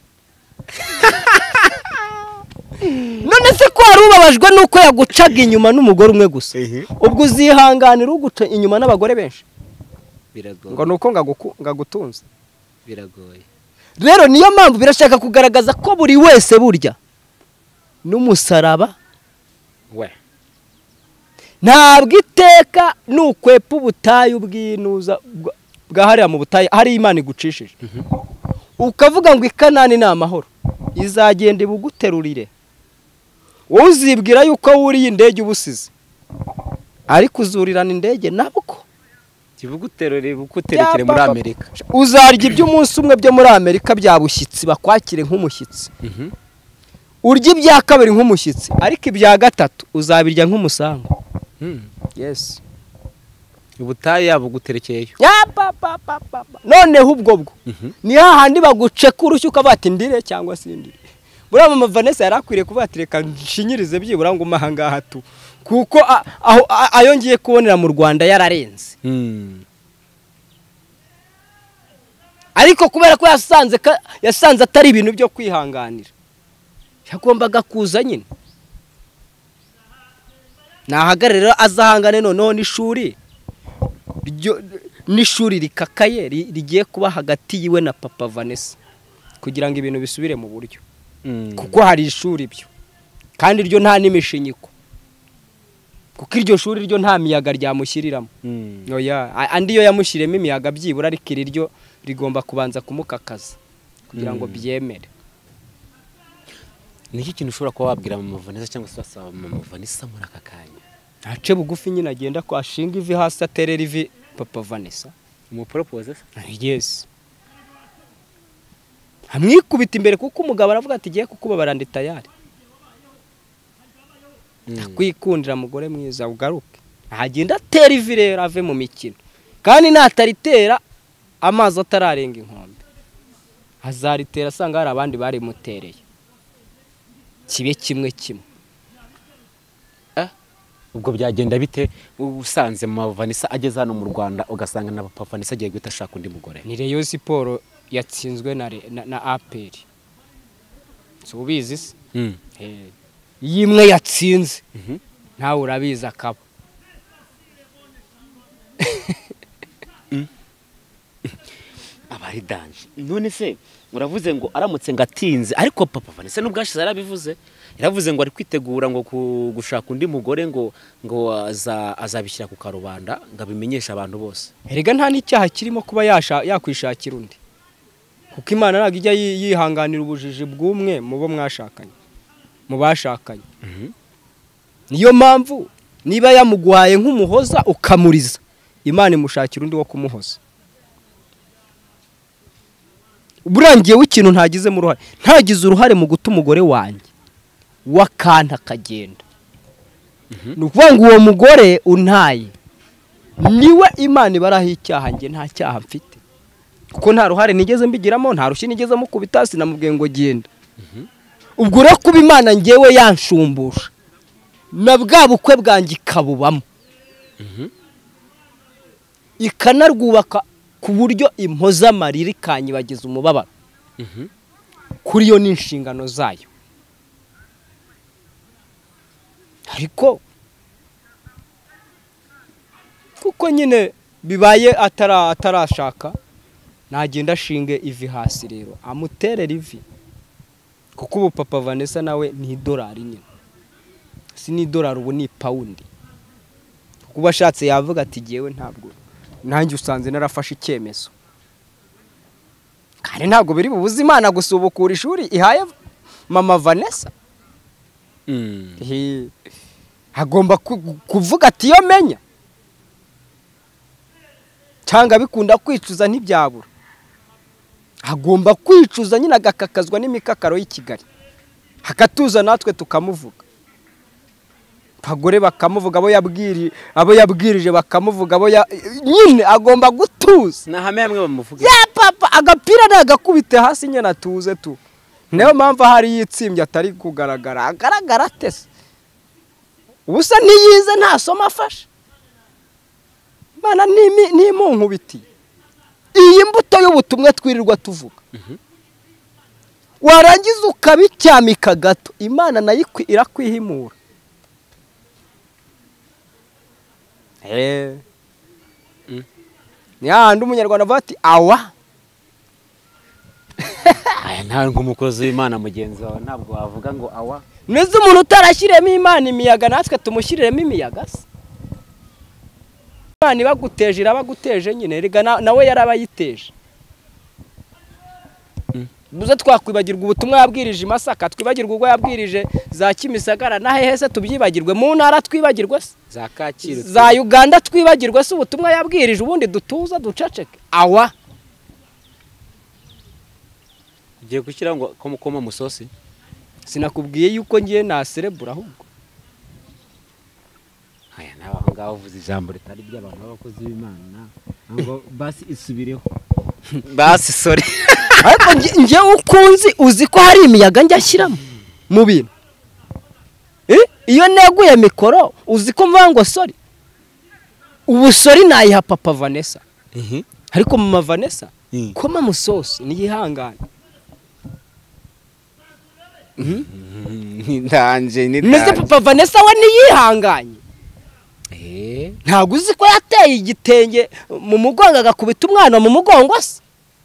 none se ko warubabajwe nuko yagucaga inyuma n'umugore umwe gusa ubwo uzihanganira uguca inyuma n'abagore benshi biragoye ngo nuko ngagutunze biragoye rero niyo mpamvu birashaka kugaragaza ko buri wese burya n'umusaraba we ntabwo iteka nukwepa ubutayu bw'inuza bwa hariya mu butayu hari Imana igucishije ukavuga ngo ikanani ni amahoro izagenda ibuguterurire wowe uzibwira yuko wuriye indege ubusize ariko uzurirana indege nabwo kivuguterure bukuterekere muri Amerika uzarya iby'umunsi umwe byo muri Amerika byabushyitsi bakwakire nk'umushyitsi urya ibya kabiri nk'umushyitsi ariko ibya gatatu uzabirya nk'umusango yes ubutayu yabo guterekeyeyo noneho ubwo bwo ni hahandi baguce kurushya ukavuga ati ndire cyangwa sindire buriya mama Vanessa yari akwiriye kuvuga ati reka nshinyirize byibura ngo mahangaha tu kuko aho ayo ngiye kubonera mu Rwanda yararenze ariko kubera ko yasanze yasanze atari ibintu byo kwihanganira yagombaga kuza nyine nahagarira azahangane noneho n'ishuri n'ishuri rikakaye rigiye kuba hagati yiwe na papa Vanessa kugira ngo ibintu bisubire mu buryo kuko hari ishuri byo kandi ryo nta n'imishinyiko kuko iryo shuri ryo nta miyaga ryamushyiriramo oya andi yo yamushyiremo imiyaga byibura ariko iri ryo rigomba kubanza kumukakaza kugira ngo byemere niki kintu ushobora kuba wabwira mama Vanessa cyangwa se wasaba mama Vanessa muri aka kanya ace bugufi nyine agenda ko ashinga ivi hasi aterera ivi papa Vanessa mu propose yes amwikubita imbere kuko umugabo aravuga ati giye kukubabara ndi tayari nakwikundira mugore mwiza ugaruke agenda atera ivi rero ave mu mikino kandi nataritera amazi atararenga inkombe azaritera asanga hari abandi bari mutereye kibe kimwe kimwe ubwo byagenda bite usanze mama Vanessa ageze hano mu Rwanda ugasanga na papa Vanessa agiye guhita ashaka undi mugore ni Rayon Sport yatsinzwe na na A P R so ubizi se eh yimwe yatsinze ntawe urabiza akaba ari danje. None se uravuze ngo aramutse ngatinze, ariko papa Vanessa n'ubwashize yarabivuze, yaravuze ngo ari kwitegura ngo gushaka undi mugore ngo ngo aza azabishyira ku karubanda ngo abimenyesha abantu bose. Erega nta n'icyaha kirimo kuba yasha yakwishakira undi, kuko Imana ntabwo ijya yihanganira ubujiji bw'umwe mu bo mwashakanye, mu bashakanye. Niyo mpamvu niba yamuguhaye nk'umuhoza ukamuriza, Imana imushakira undi wo kumuhoza. Burangiye w'ikintu ntagize mu ruhare, ntagize uruhare mu guta umugore wanjye wakanta akagenda. Ni ukuvuga ngo uwo mugore untaye niwe Imana ibaraho icyaha, njye nta cyaha mfite, kuko nta ruhare nigeze mbigiramo, nta rushyi nigeze mukubita, sinamubwiye ngo genda. Ubwo rero kuba Imana njyewe yanshumbusha na bwa bukwe bwanjye ikabubamo, ikanarwubaka ku buryo impoza amarira ikanyibagiza umubabaro, kuri yo n'inshingano zayo. Ariko kuko nyine bibaye atara atarashaka, nagenda ashinge ivi hasi, rero amuterera ivi, kuko ubu papa Vanessa nawe ni idolari nyine, si ni idolari, ubu ni paundi. Kuko bashatse yavuga ati jewe ntabwo nanjye usanze narafashe icyemezo, kandi ntabwo biri bubuze Imana gusubukura ishuri ihaye mama Vanessa. Agomba kuvuga ati yo menya, cyangwa bikunda kwicuza ntibyabura, agomba kwicuza nyine agakakazwa n'imikakaro y'i Kigali, hakatuza natwe tukamuvuga, abagore bakamuvuga, abo yabwiri abo yabwirije bakamuvuga, abo nyine agomba gutuza. Na hame hamwe bamuvuga ya papa agapira nagakubite hasi nyine atuze tu. Niyo mpamvu hari yitsimbye atari kugaragara, agaragara tese ubusa niyize nta soma afashe. Mana ni munkubiti iyi mbuto y'ubutumwa twirirwa tuvuga, warangiza ukabicyamika gato, Imana nayo irakwihimura. Eh ni handi umunyarwanda avuga ati awa. Aya nta nk'umukozi w'Imana mugenzi wawe ntabwo wavuga ngo awa. Neze umuntu utarashyiremo Imana imiyaga, natwe tumushyiriremo imiyaga se. Imana ibaguteje irabaguteje nyine, rega nawe yarabayiteje. Buze twakwibagirwa ubutumwa yabwirije Masaka, twibagirwa ubwo yabwirije za Kimisagara, na hehe se tubyibagirwe, mu ntara twibagirwe se, za Kacyiru, za Uganda twibagirwe se ubutumwa yabwirije, ubundi dutuza duceceke. Awa ugiye gushyira ngo koma musosi. Sinakubwiye yuko ngiye naserebura ahubwo. Aya nabaho ngaho uvuze ijambo ritari by'abantu b'abakozi b'Imana, ngo basi isubireho. Basi sorry. Ariko ngiye ukunzi uzi ko hari imiyaga njya ashyiramo mu bintu. Eh iyo neguye mikoro uzi ko mvuga ngo sorry. Ubu sorry nayiha papa Vanessa. Mhm. Ariko mama Vanessa koma musosi niyihangana. Ndanje ni Neze papa Vanessa we niyihanganye. Eh ntago uzi ko yateye igitenge mu mugongo agakubita umwana mu mugongo se.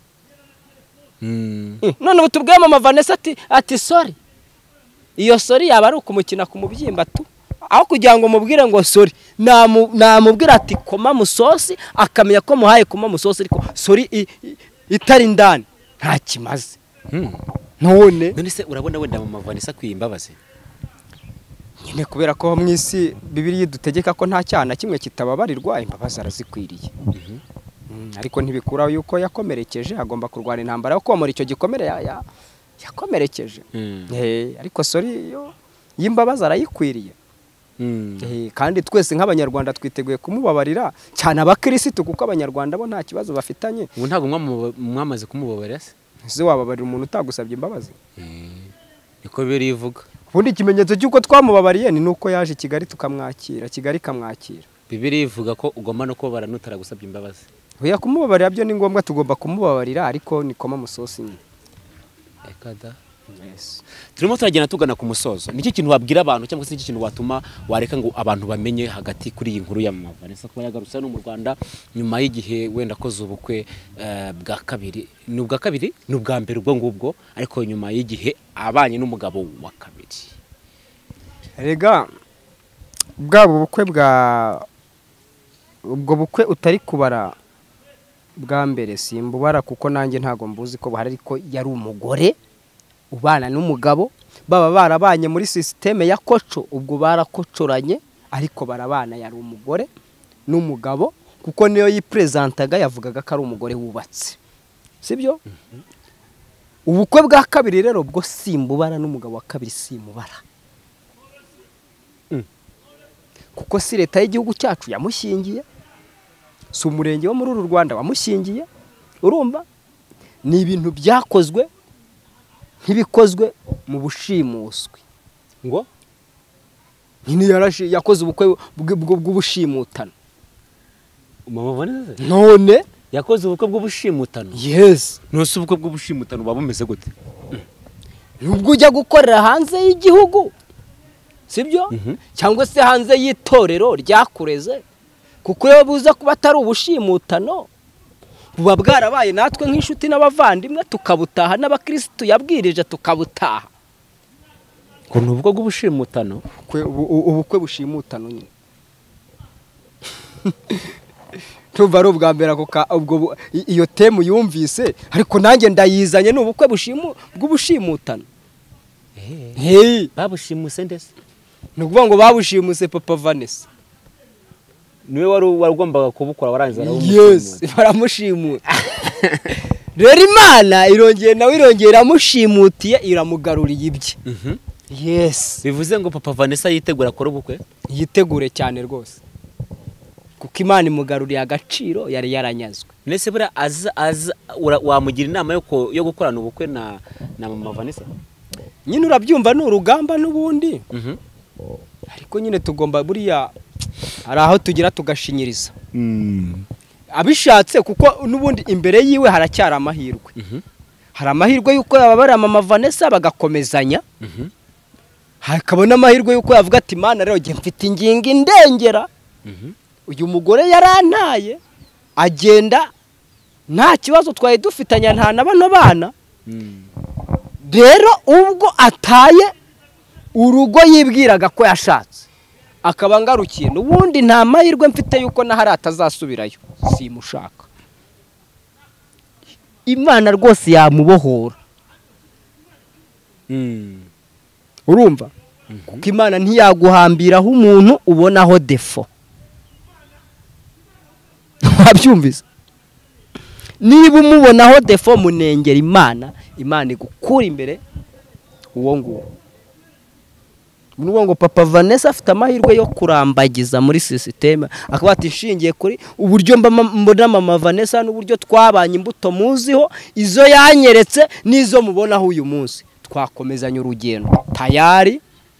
Mm. None ubutubwiye mama Vanessa ati ati sorry. Iyo sorry yaba ari ukumukina ku mubyimba tu, aho kugira ngo mubwire ngo sorry, namubwira ati koma musosi, akamenya ko muhaye koma musosi, ariko sorry itari ndani nta kimaze. None none se urabona wenda mama Vanessa kwiyimbabaze nyine kubera ko mu isi Bibiliya dutegeka ko nta cyana kimwe kitababarirwa, imbabazi arazikwiriye. Ariko ntibikuraho yuko yakomerekeje, agomba kurwana intambara yo komora icyo gikomere ya yakomerekeje. Eh ariko sorry yo y'imbabazi arayikwiriye. Eh kandi twese nk'Abanyarwanda twiteguye kumubabarira, cyane abakirisitu, kuko Abanyarwanda bo nta kibazo bafitanye. Ubu ntago mwamaze kumubabarira se. Ese wababarira umuntu utagusabye imbabazi? Niko birivuga. Ubundi ikimenyetso cy'uko twamubabariye ni nuko yaje i Kigali tukamwakira, Kigali kamwakira. Bibiliya ivuga ko ugomba no kubabara nutaragusabye imbabazi. Oya kumubabarira byo ni ngombwa, tugomba kumubabarira, ariko ni koma musosi nyine. Ekada. Yes. turimo turagenda tugana ku musozo. Niki kintu wabwira abantu cyangwa se niki kintu watuma wareka ngo abantu bamenye hagati kuri iyi nkuru ya mama Vanessa kuba yagarutse no mu Rwanda nyuma y'igihe wenda koze ubukwe uh, bwa kabiri n'ubwa kabiri n'ubwa mbere ubwo ngubwo ariko nyuma y'igihe abanye n'umugabo wa kabiri. Rega bwabo bukwe bwa ubwo bukwe utari kubara bwa mbere simbubara kuko nanjye ntago mbuzi ko bahari ariko yari umugore ubana n'umugabo baba barabanye muri systeme ya koco ubwo barakocoranye ariko barabana yari umugore n'umugabo kuko niyo yipresentaga yavugaga ko ari umugore wubatse sibyo. Mm-hmm. Ubukwe bwa kabiri rero bwo simbubara n'umugabo wa kabiri simubara. Mm. Kuko si leta y'igihugu cyacu yamushingiye si umurenge wo muri uru Rwanda wamushingiye urumva ni ibintu byakozwe ntibikozwe mu bushimuswe ngo nyine yarashi yakoze ubukwe bw'ubushimutano. Mama Vanessa none yakoze ubukwe bw'ubushimutano. Yes. Nose ubukwe bw'ubushimutano babumeze gute? Nubwo ujya gukorera hanze y'igihugu sibyo. Mm -hmm. Cyangwa se hanze y'itorero ryakureze kuko yo buza kuba atari ubushimutano buba bwarabaye natwe nk'inshuti n'abavandimwe tukabutaha n'abakristo yabwirije tukabutaha ko nubwo bw'ubushimutano ubukwe bushimutano nyine. Tuva ari ubwa mbere ubwo iyo temu yumvise ariko nanjye ndayizanye n'ubukwe bushimu bw'ubushimutano. Eh hey babushimuse ndetse nukuvuga ngo babushimuse Papa Vanessa niwe wari warugombaga kubukora warangiza aramushimura. Yes, baramushimura. Rero Imana irongeye nawe irongera amushimutiye iramugaruriye ibye. Mhm. Mm. Yes. Bivuze ngo Papa Vanessa yitegura akora ubukwe? Yitegure cyane rwose. Kuko Imana imugaruriye agaciro yari yaranyazwe. Nese bura aza aza wamugira inama yo yo gukorana ubukwe na na Mama Vanessa? Nyine urabyumva n'urugamba n'ubundi. Mhm. Mm. Ariko nyine tugomba buriya hari aho tugira tugashinyiriza. Mm. Abishatse kuko nubundi imbere yiwe haracyara amahirwe. Mhm. Mm. Hari amahirwe yuko yababara Mama Vanessa bagakomezanya. Mhm. Mm. Hakabona amahirwe yuko yavuga ati Mana rero nge mfite ingingo indengera. Mhm. Mm. Uyu mugore yarantaye agenda nta kibazo twaye dufitanya nta nabano bana. Mm. Rero ubwo ataye urugo yibwiraga ko yashatse akaba ngarukiye n'ubundi nta mahirwe mfite yuko na hari atazasubirayo simushaka. Imana rwose yamubohora. Mm. Urumva? Mm -hmm. Kuko Imana ntiyaguhambiraho umuntu ubonaho defo. Wabyumvise? Niba umubonaho defo munengera Imana, Imana igukura imbere uwo nguwo. Nuwo ngo Papa Vanessa afite amahirwe yo kurambagiza muri systeme akaba ati shingiye kuri uburyo mbona Mama Vanessa n'uburyo twabanye imbuto muziho izo yanyeretse nizo mubonaho uyu munsi twakomezanya urugendo tayari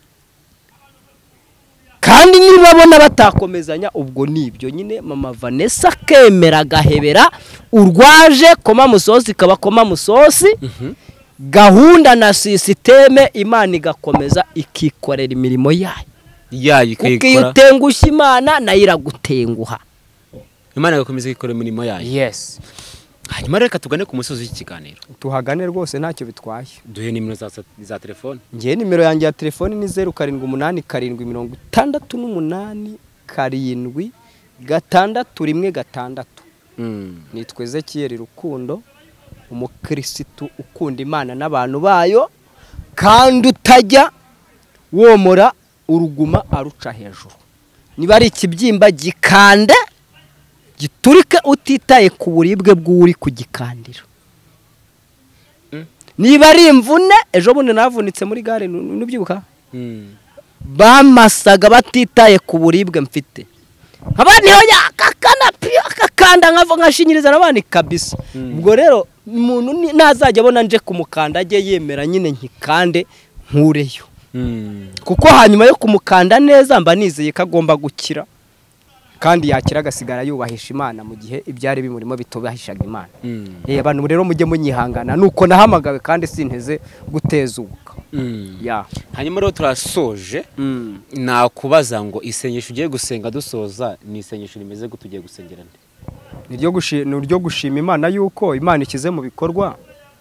kandi niba bona batakomezanya ubwo nibyo nyine Mama Vanessa kemera gahebera urwaje koma musosi kaba koma musosi. Mhm. Mm. Gahunda na systeme Imana igakomeza ikikorera imirimo yayo. Yayo ikayikora. Ukitengushya Imana nayo iragutenguha. Imana igakomeza ikikorera imirimo yayo. Yes. Hanyuma reka tugane ku musozi w'ikiganiro. Tuhagane rwose ntacyo bitwaye. Duhe nimero za za telefone. Ngiye nimero yanjye ya telefone ni zero karindwi umunani karindwi mirongo itandatu n'umunani karindwi gatandatu rimwe gatandatu. Mm. Nitwe Ezechiel Rukundo umukristo ukunda Imana n'abantu bayo kandi utajya womora uruguma aruca hejuru. Niba ari ikibyimba gikande giturike utitaye ku buribwe bw'uri kugikandira. Mm. Niba ari imvune ejo bundi navunitse muri gare n'ubyibuka. Mm. Bamasaga batitaye ku buribwe mfite. Abandi hoya kakana pia kakanda nkavo nkashinyiriza nabandi kabisa. Ubwo mm. Rero umuntu nazajya abona nje kumukanda ajye yemera nyine nkikande nkureyo. Mm. Kuko hanyuma yo kumukanda neza mba nizeye kagomba gukira kandi yakira agasigara yubahisha Imana mu gihe ibyari bimurimo bitubahishaga Imana. Mm. Eh abantu rero mujye munyihangana nuko nahamagawe kandi sinteze gutezuka. Mm. Ya. Hanyuma rero turasoje Mm. nakubaza ngo isengesho ugiye gusenga dusoza ni isengesho rimeze gute ugiye gusengerana? Niryo gushima niryo gushima Imana yuko Imana ikize mu bikorwa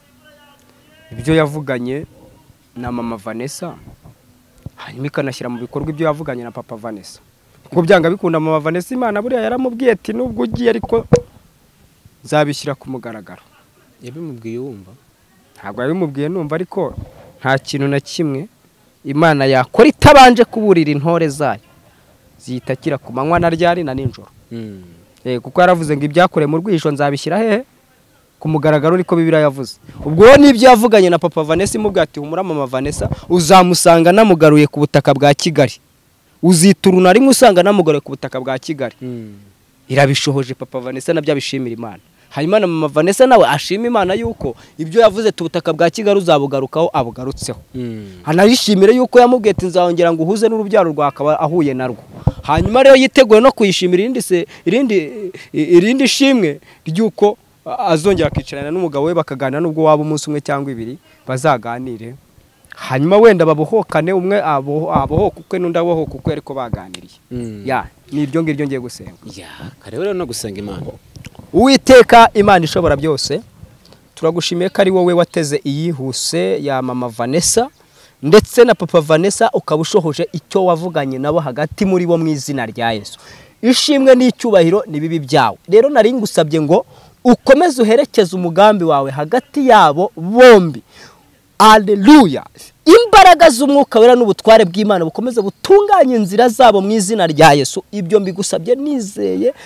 ibyo yavuganye na mama Vanessa, hanyuma ikanashyira mu bikorwa ibyo yavuganye na papa Vanessa. Kuko byanga bikunda mama Vanessa Imana buriya yaramubwiye ati nubwo ugiye ariko zabishyira ku mugaragaro. Yabimubwiye wumva? Ntabwo yabimubwiye numva, ariko nta kintu na kimwe Imana yakora itabanje kuburira intore zayo ziyitakira ku manywa na ryari na ninjoro. Mm. Eh kuko yaravuze ngo ibyakore mu rwisho nzabishyira hehe ku mugaragaro, niko Bibiliya yavuze. Ubwo nibyo yavuganye na papa Vanessa imubwira ati humura mama Vanessa uzamusanga namugaruye ku butaka bwa Kigali, uzituruna rimwe usanga namugaruye ku butaka bwa Kigali. Mm. Irabishohoje papa Vanessa nabyo abishimira Imana. Hanyuma na mama Vanessa nawe ashima Imana yuko ibyo yavuze tubutaka bwa Kigali uzabugarukaho abugarutseho. Mm. Hanarishimire yuko yamubwiye ati nzahongera ngo uhuze n'urubyaro rwa akaba ahuye narwo. Hanyuma rero yiteguye no kuyishimira irindi se irindi irindi shimwe ryuko azongera akicarana n'umugabo we bakaganira nubwo waba umunsi umwe cyangwa ibiri bazaganire. Hanyuma wenda babohokane umwe abohoka ukwe n'undi abohoka ukwe ariko baganiriye. Mm. Ya nibyo ngiryo ngiye gusenga. Ya kare rero no gusenga Imana. Uwiteka Imana ishobora byose, turagushimiye ko ari wowe wateze iyihuse ya mama Vanessa ndetse na papa Vanessa ukabushohoje icyo wavuganye nabo hagati muri bo mu izina rya Yesu. Ishimwe n'icyubahiro ni bibi byawe. Rero nari ngusabye ngo ukomeze uherekeze umugambi wawe hagati yabo bombi. Haleluya. Imbaraga z'umwuka wera n'ubutware bw'Imana bukomeze butunganya inzira zabo mu izina rya Yesu. Ibyo mbigusabye nizeye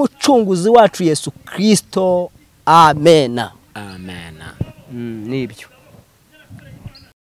kubw'umucunguzi wacu Yesu Kristo. Amen. Amen. Mm, nibyo.